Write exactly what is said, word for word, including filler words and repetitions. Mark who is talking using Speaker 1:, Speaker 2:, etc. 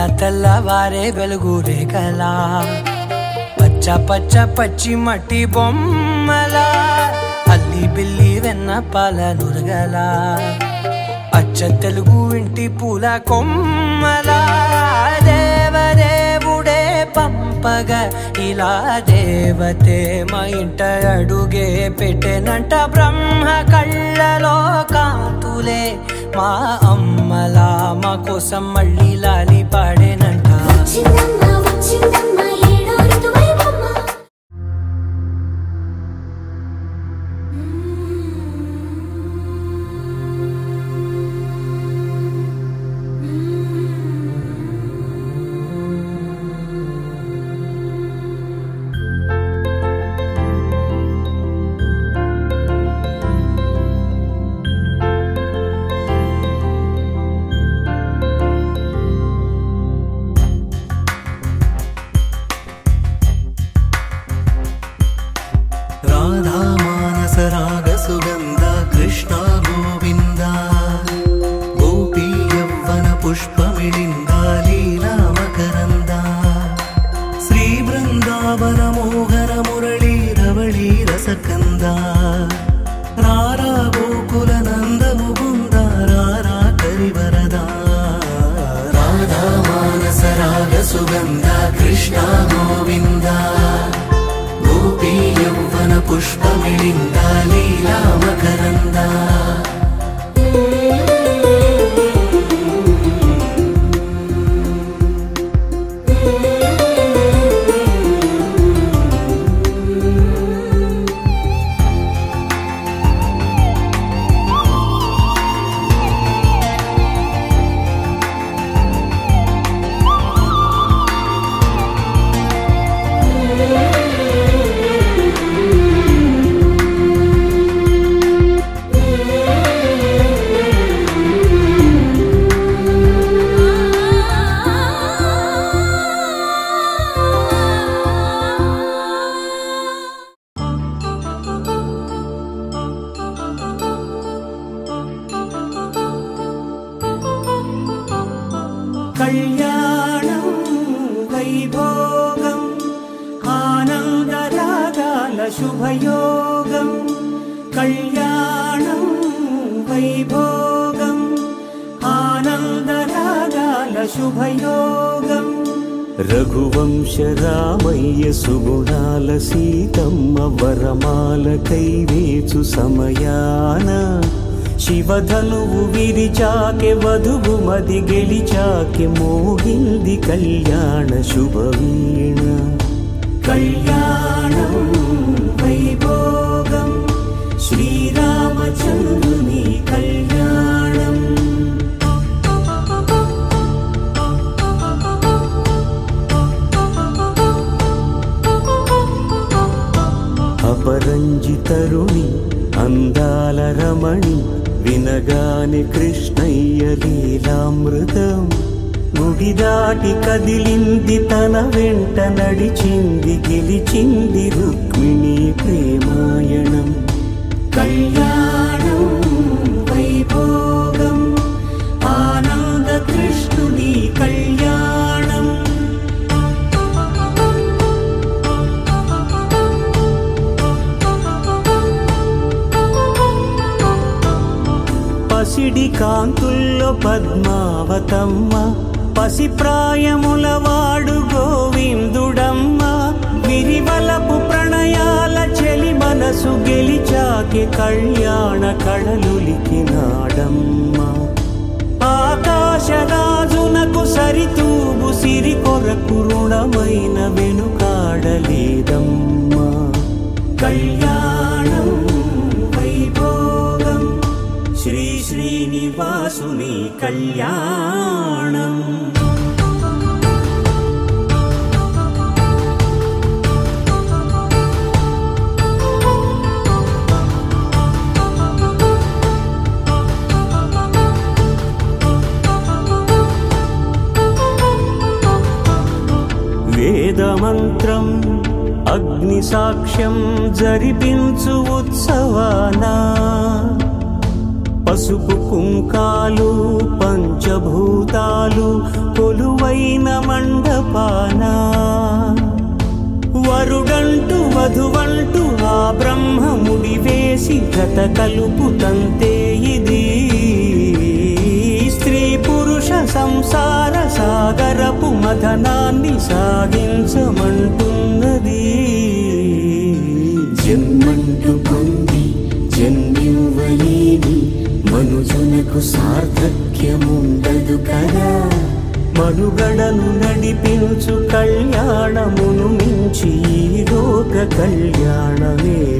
Speaker 1: తెల్లవారే వెలుగు రేఖలా పచ్చ పచ్చ పచ్చి మట్టి బొమ్మలా అల్లి బిల్లి వెన్న పాల నురగలా అచ్చ తెలుగు ఇంటి పూల కొమ్మలా దేవదేవుడే పంపగా ఇలా దేవతే మా ఇంట అడుగే పెట్టెనంట బ్రహ్మ కళ్ళలో కాంతులే మా అమ్మలా మా కోసం మళ్ళీ లాలి పాడేనంట
Speaker 2: కళ్యాణం వైభోగం ఆనందరాగాల శుభయోగం కళ్యాణం వైభోగం ఆనందరాగాల శుభయోగం రఘువంశ రామయ్య సుగుణాల సీతమ్మ వరమాల కైవేచు సమయాన శివధనువు విరిచాకె వధువు మది గెలిచాకె మోగింది కళ్యాణ శుభవీణ కళ్యాణం వైభోగం శ్రీరామచంద్రుని కళ్యాణం అపరంజి తరుణి అందాల రమణి వినగానే కృష్ణయ్య లీలామృతం గుడి దాటి కదిలింది తన వెంట నడిచింది గెలిచింది రుక్మిణి ప్రేమాయణం కళ్యాణం వైభోగం ఆనంద కృష్ణుని కళ్యాణం పసిడి కాంతుల్లో పద్మావతమ్మ పసి ప్రాయముల వాడు గోవిందుడమ్మ విరివలపు ప్రణయాల చెలి మనసు గెలిచాకె కళ్యాణ కళలులికినాడమ్మ ఆకాశరాజునకు సరితూబు సిరి కొరకు రుణమైన వెనుకాడలేదమ్మా కళ్యాణం వైభోగం శ్రీ శ్రీనివాసుని కళ్యాణం వేదమంత్రం అగ్ని సాక్ష్యం జరిపించు ఉత్సవానా పసుపు కుంకాలు పంచభూతాలు కొలువైన మండపాన వరుడంటూ వధువంటూ ఆ బ్రహ్మముడి వేసి గత కలుపు తంతే ఇది స్త్రీ పురుష సంసార సాగరపు మథనాన్ని సాగించమంటున్నది.
Speaker 3: జన్మంటూ పొంది జన్మివ్వలేని మనుజునకు సార్థక్యముండదు కదా.
Speaker 2: మనుగడను నడిపించు కళ్యాణమును మించి ఈ లోక కళ్యాణమే